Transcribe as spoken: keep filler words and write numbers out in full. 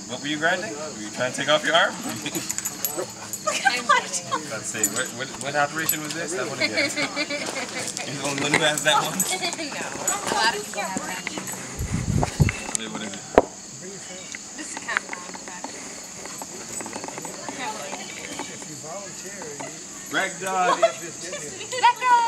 What were you grinding? Were you trying to take off your arm? Let's see, what, what, what operation was this? I want to get it. You're the only one who has that one? No, a lot of people have that. Wait, what is it? This is a compound factory. If you volunteer, you... Ragdoll! Let go!